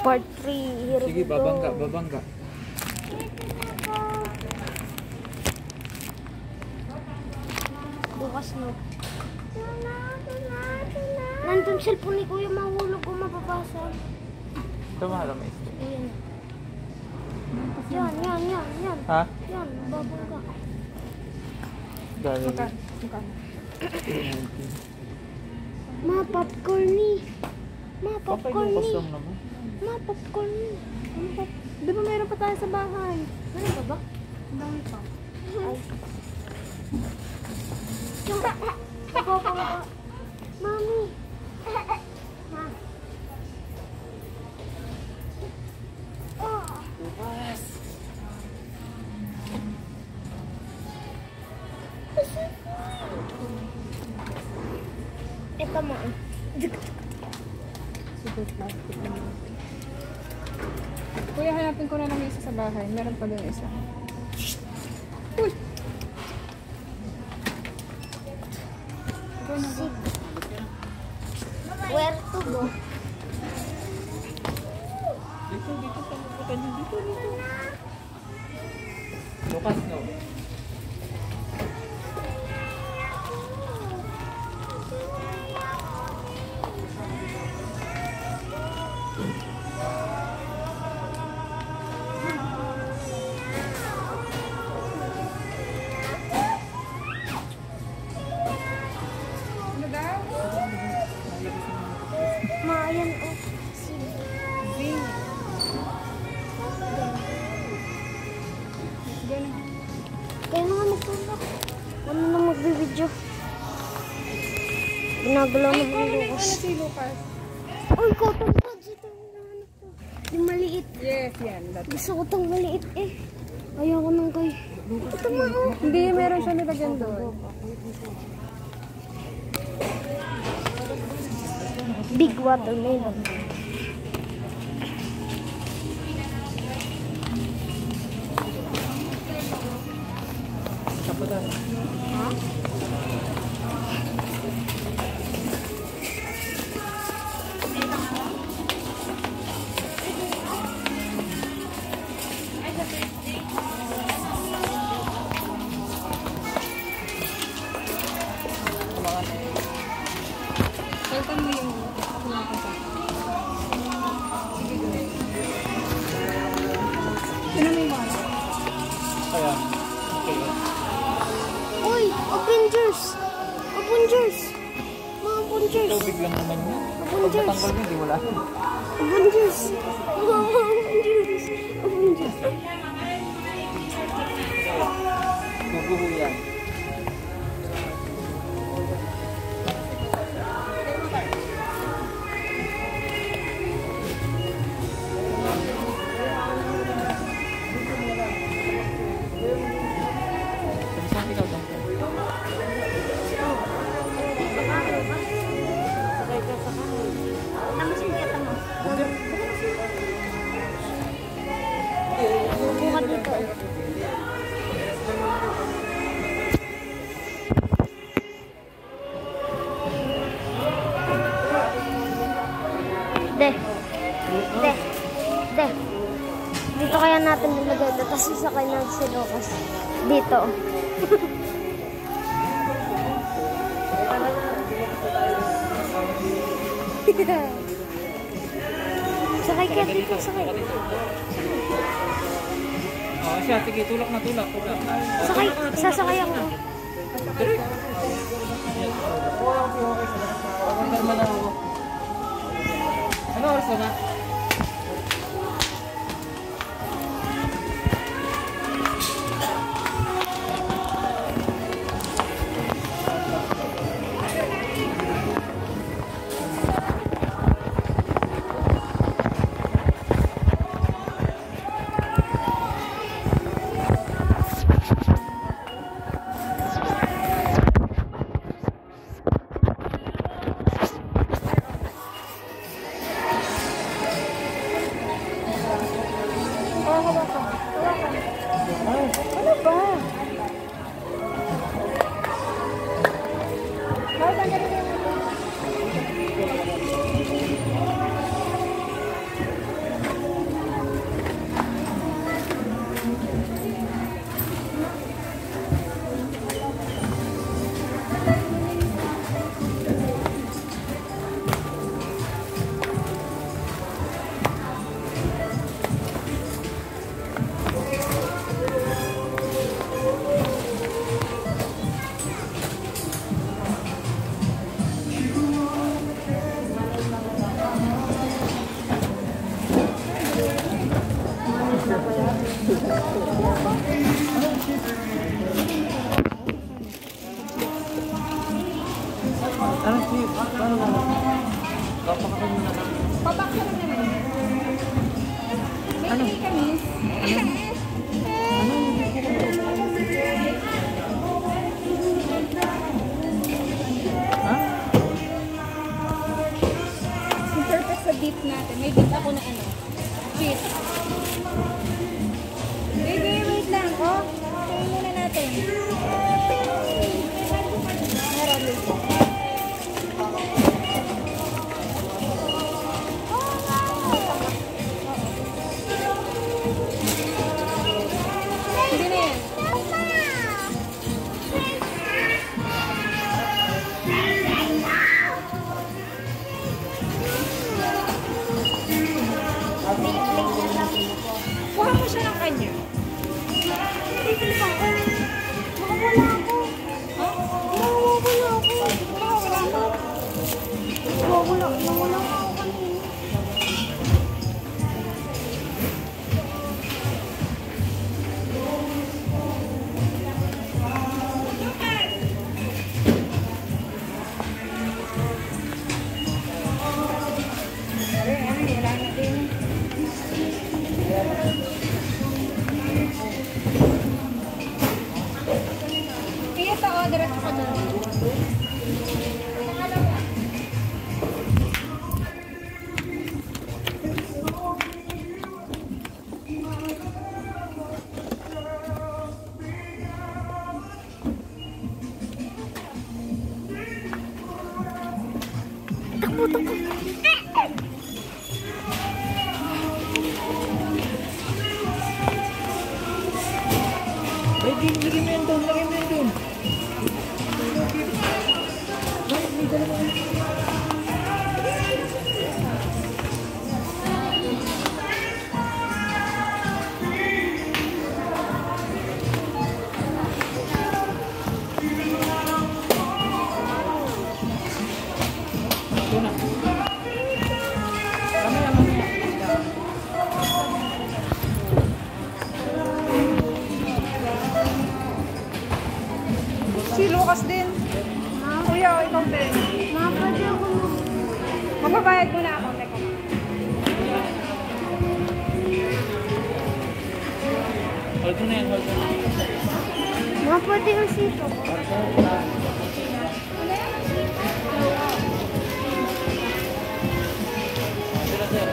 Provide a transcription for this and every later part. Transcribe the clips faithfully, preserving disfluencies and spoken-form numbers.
Part three. Sige, babangga, babangga. Bukas no. Nandun cellphone ni Kuya, mahulog o mababasa. Ito mahal ang mister. Ayan. Yan, yan, yan, yan. Ha? Yan, babangga. Dahil. Ma, popcorn ni. Ma, popcorn ni. Papay naman. Ma, popcorn ni. Ano pop? Di ba mayroon pa tayo sa bahay? Meron ba ba? Ang dami pa. Ay. Yung ba? Ako, ako, ako. Mami. Ma. Oh. Ito mo. Super plastic naman. Kuya, hanapin ko na lang isa sa bahay. Meron pa doon isa. Uy! Where to go? Dito, dito, pamuputan nyo. Dito, dito. Lucas, no? Ano daw? Ma, ayan o. Zing. Ganun. Kaya na nga magtulak. Ano na magbibideo? Ginagalaw Ay, na ikaw ang na Lucas. si Lucas. Uy, cotton buds. Ito yung to. Yung maliit. Yes, yan. That. Gusto ko itong maliit eh. Ayaw ko nang kay. Ito nga o. Hindi, meron siya nilagyan doon. Big watermelon. Kapadan. Ha? Saltan mo yung pinapasok. Sino may mga? Kaya, okay. Uy, Avengers! Avengers! Mga Avengers! Tubig lang naman yun. Pag Avengers! matanggal mo, hindi wala. Avengers! Mga Avengers! Avengers! Guguho yan. Saan ikaw dong? Namasin kita mo. Buka dito. De. De. De. Dito kaya natin nilagay ito. Tapos isakay na si Lucas. Dito. Sakay ka dito. Sakay. Oh, siya, sige, tulak na tulak, tulak. Sakay. Sasakay ako. Ano oras na ba? ako na ano. Cheese. Baby, wait lang. Oh, tingnan muna natin. Meron dito. Hindi na yan. Kuha mo siya ng kanya. Makawala ako. Ha? Makawala ako. Wala ka. Makawala, makawala ako kanina. Ay, ano, wala na din. Kaya ito, oh, diretso ka doon. Takbo, takbo. Ay, di, lagay mo yan doon, lagay mo yan doon. Bakit may dala mo? Ito na. Mamaya, mamaya. Si Lucas din. Kuya, oh, ikaw din. Ma, pwede ako mag... Magbabayad muna ako. Teka. Hold mo na yan, hold mo na. Ma, pwede yung sito ko. Sila, sir.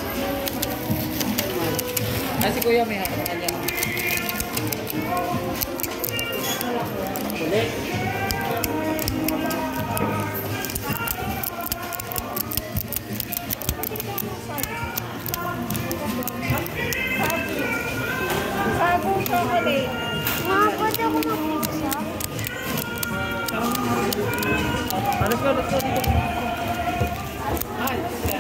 Ah, si Kuya may hapon na kanya. Ulit. Sagong chocolate. Ma, pwede ako mag-pizza. Ah, let's go, let's go dito. Ay,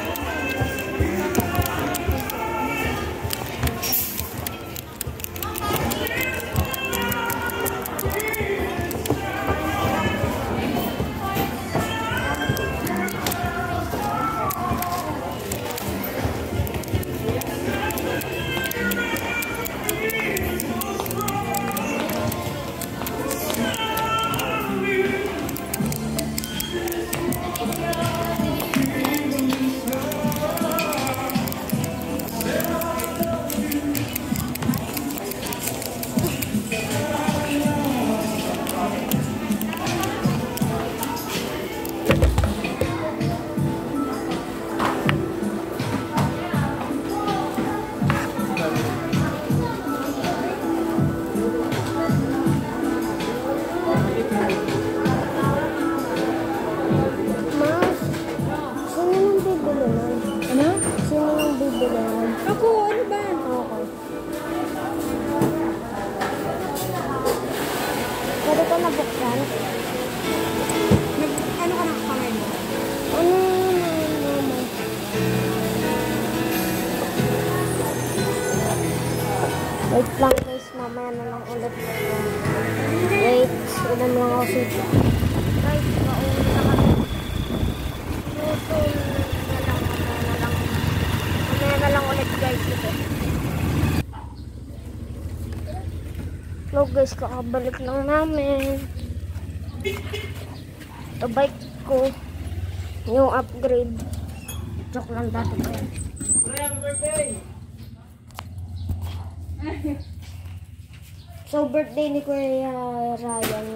Ma, sino nang bibili nun? Ano? Sino nang bibili nun? Ako, ano ba? Okay. Pwede ko na buksan? Nag, ano ka ng kamay mo? Ano yun, mama? Wait lang guys, mamaya na lang ulit. Wait, ulan lang ako sito. Guys, mauna na kami. Luto na lang, mamaya na lang. Mamaya na lang ulit guys ito. Hello guys, kakabalik lang namin. Ito bike ko. Yung upgrade. Joke lang dati ko yan. happy birthday! So, birthday ni Kuya Ryan.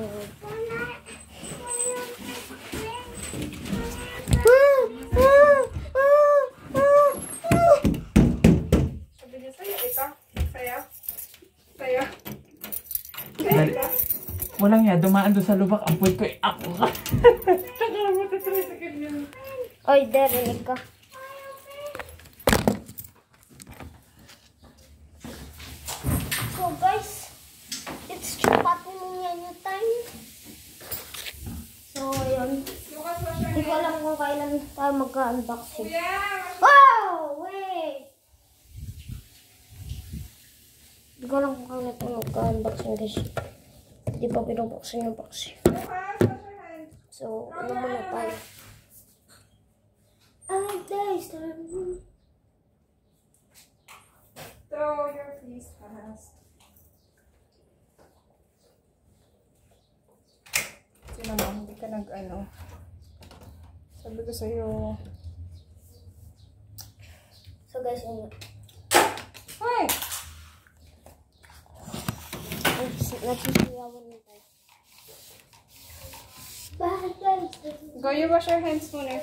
Ah! Ah! Ah! Ah! Ah! Walang ya, dumaan doon sa lubak. Ang puwit ko eh. Ako ka. Oy, darinig ka. So guys, it's chupati muna new time. So yun. Hindi ko alam kung kailan tayo magka-unboxing. Wow! Wait! Hindi ko alam kung kailan tayo magka-unboxing guys. Hindi pa pinubuksan yung box. So, ano muna tayo? I guys, Throw your face fast. Sino mo, hindi ka nag-ano. Sabi ko sa'yo. So guys, yun. Hoy! Nagsisiyawan na tayo. Bye guys! Go, you wash your hands muna.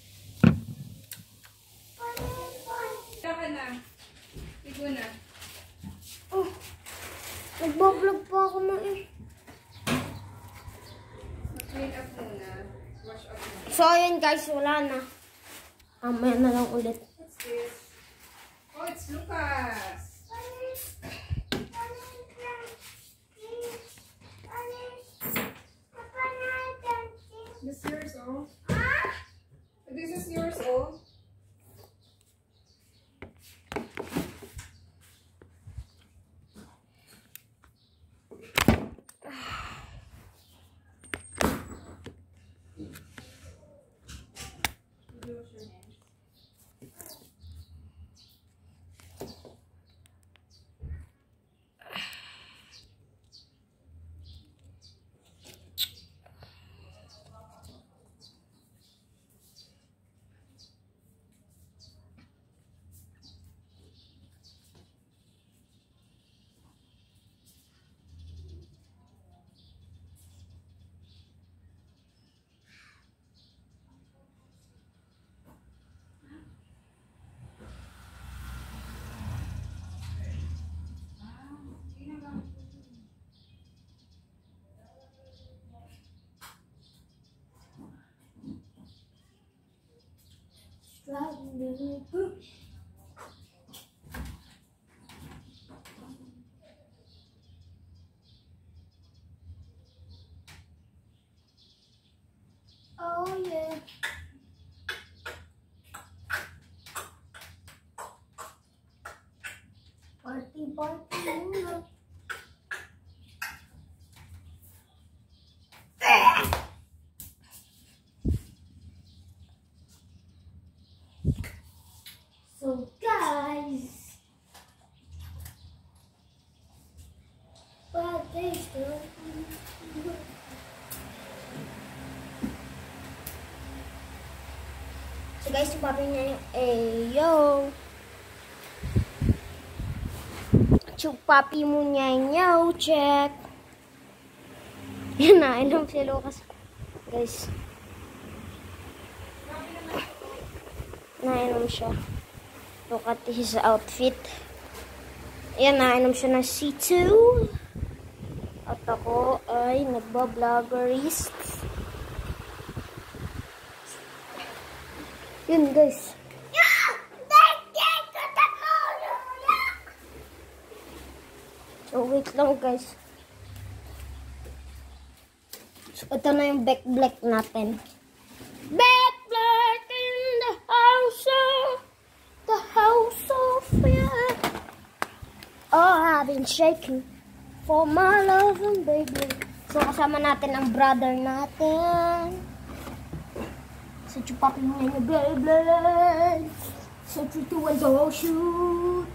Ito ka na. Tigo na. Oh, nagbablog pa ako na eh. Clean up muna. Wash up muna. So ayun guys, wala na. Mamaya na lang ulit. What's this? Oh, it's Lucas. This yours, oh. This is yours, oh. Oh yeah. Party party muna. So guys, birthday still. So guys, yung papi niya yung Ayo. Chupapi mo niya yung check. Yan na, inom si Lucas. Guys. Nainom siya. Look at his outfit. Yan, nainom siya ng C two. At ako ay nagba-vloggerist. Yun guys. So wait lang guys. So ito na yung back black natin. Back black in the house of the house of fear. Oh, I've been shaking for my love and baby. So kasama natin ang brother natin. So chupapi mo yung Beyblade. So three, two, one, go shoot.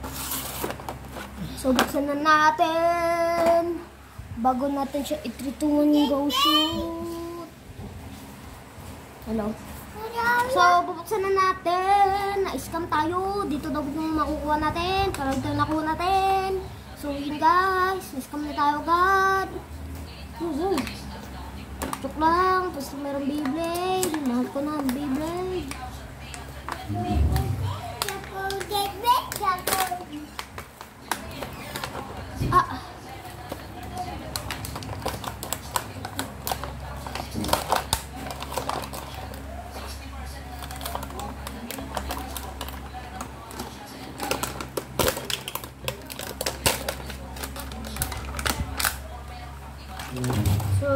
So buksan na natin. Bago natin siya i-three, two, one, go shoot. Hello. So bubuksan na natin. Na-scam tayo. Dito daw kung makukuha natin. Parang ito nakuha natin. So yun guys. Na-scam na tayo agad. Uh-huh. Chok lang. Tapos mayroong Beyblade. Mahal ko na ang Beyblade. Ah.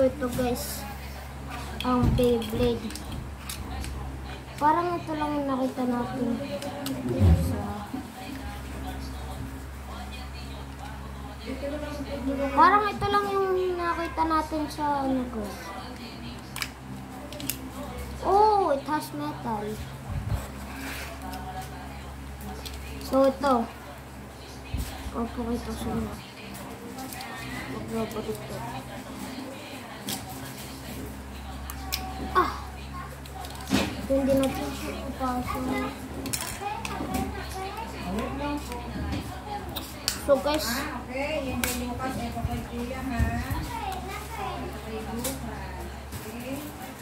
ito guys. Ang Beyblade. Parang ito lang yung nakita natin. Sa... Parang ito lang yung nakita natin sa ano guys. Oh, it has metal. So ito. Opo ito sa inyo. Mag-robot ito. Ah! Hindi natin siya ipasok. So guys. Okay, yung kay Lucas, eto kay Kuya ha. Kay Lucas. Okay.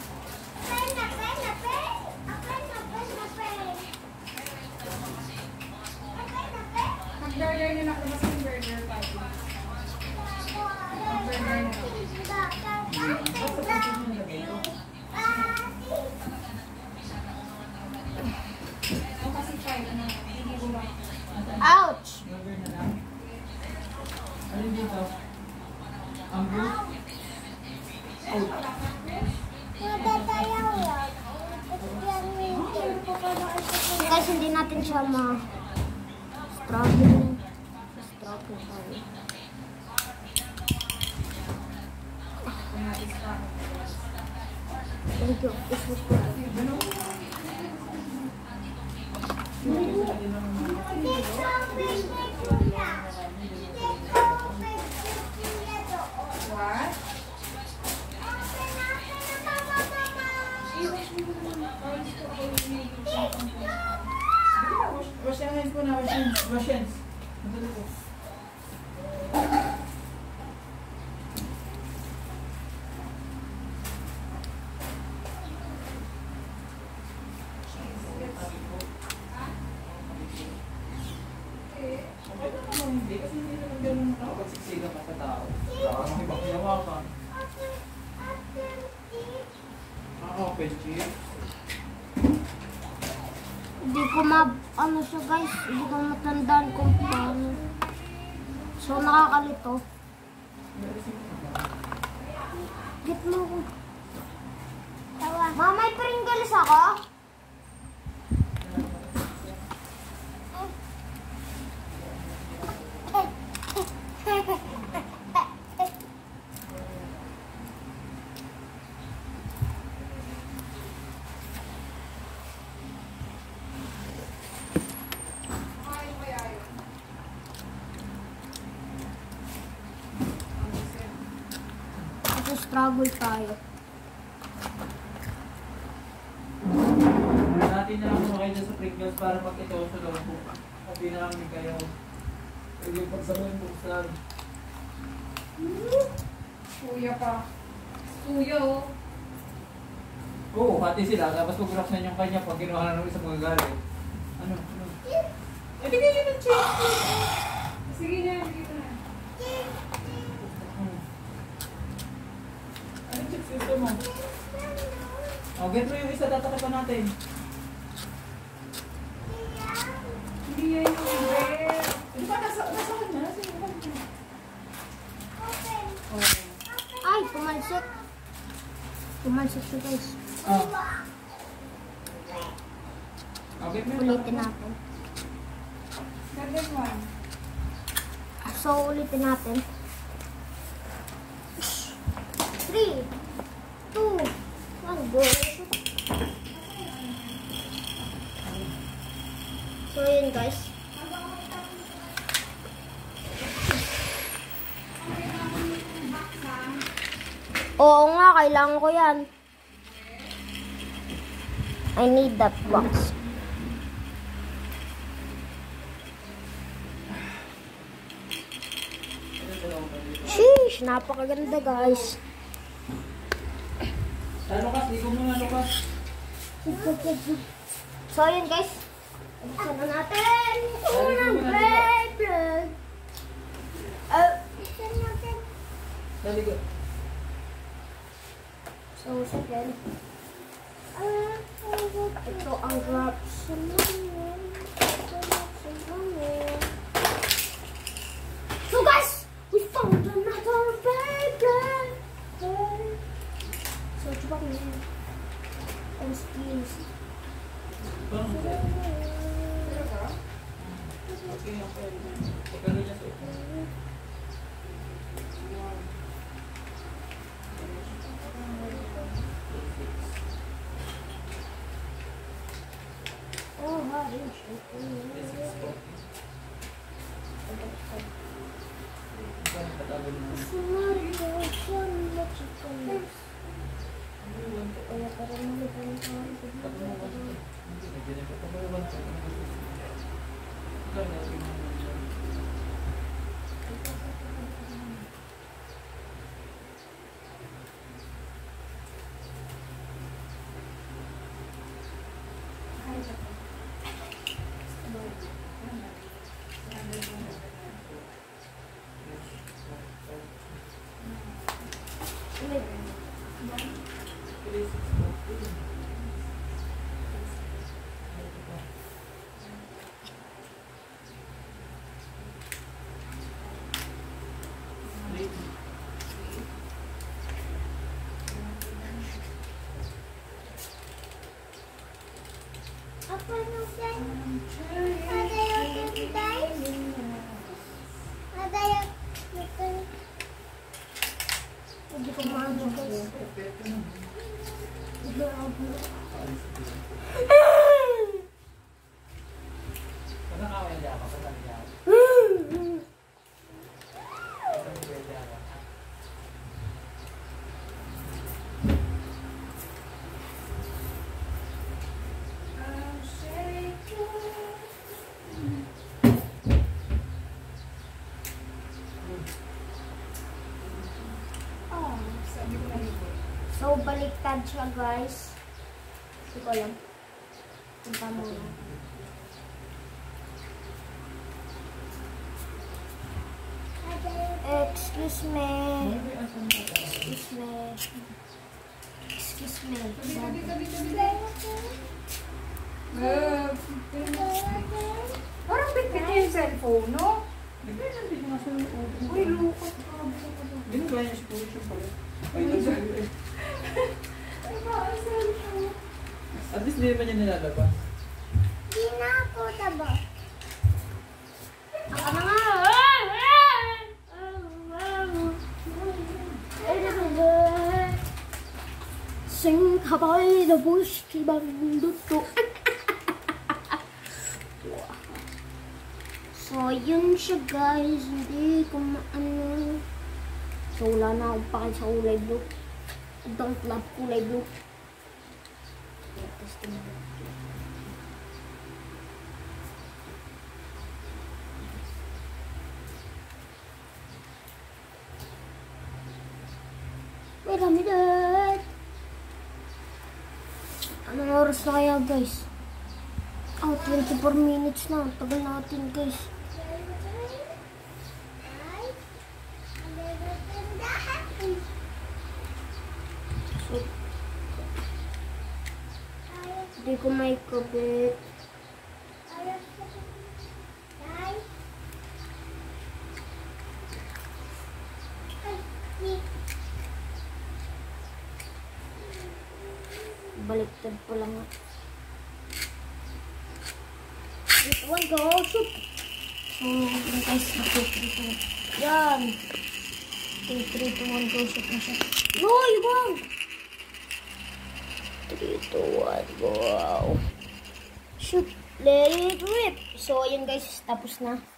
Mag-burger nyo na kung mas yung burger pa. Mag-burger na. O kasi five na. Hindi ko ba? Ouch! Ano dito? Ang blue? Guys, hindi natin siya ma-struggle. Struggle tayo. Thank you. What? Wash your hands po na, wash hands. Wash hands. Madali po. Hindi, kasi hindi naman ganun nakapagsiksigang ka sa tao. Baka makipagyawa ka. Ah, open chip. Hindi ko ma... Ano siya guys, hindi ko matandaan kung paano. So, nakakalito. Get mo ko. Ma, may Pringles ako? Struggle tayo. Natin na lang sumakay dyan sa Pringles para pag ito sa loob po. Sabi na lang kayo. Pwede yung pagsabay buksan. Kuya pa. Kuya oh. Oo, pati sila. Tapos pag-buksan yung kanya pag ginawa na ng isang magagalit. Ano? Ano? Eh, bigay nyo ng check! Sige na, bigay ko na. Ano check system mo? O, get mo yung isa, tatakipan natin. Hindi yan yung bread. Di ba nasa, nasa kanya? Nasa kanya? Ay, tumalsik. Tumalsik siya guys. Oh. Okay, mo yun. Ulitin natin. Second one. So, ulitin natin. three, two, one, go. So, yun guys. Oo nga, kailangan ko yan. I need that box. Sheesh, napakaganda guys. Ano Lucas, ikaw muna Lucas. So, yun guys. Buksan na natin. Unang bread. Uh, buksan natin. Dali ko. So, second. Uh, ito ang wraps. So guys, we found another baby. yung pwede. Pagkano niya to? Oh, hari siya. Patawin mo. Sumari ko siya na chicken. Kaya parang nalipan ko. Apa yang ada yang guys? Ada yang hindi ko maano guys. Pagkakawin niya ako, pagkakawin niya ako. So, baliktad siya guys. Hindi ko alam. Punta mo lang. Excuse me. Excuse me. Excuse me. Parang bit-bit yung cellphone, no? Uy, lukot. Ginagawa niya si Puro siya pala. Ay, nagsabi. At least hindi pa niya nilalabas. Di na ako taba. Ako na nga. Sing habay na bush kibang duto. So, yun siya guys. Hindi ko maano. So, wala na akong pakay sa kulay blue. I don't love kulay blue. Wait a minute. Anong oras na kaya guys? Oh, twenty-four minutes na. Tagal natin guys. So, hindi ko may kabit. Baliktad pa lang. Dito one go, shoot! So, yung guys, shoot dito. Yan! Okay, three, two, one, go, shoot na siya. No, ibang! three, two, one, go! Shoot! Let it rip! So, ayan guys, tapos na.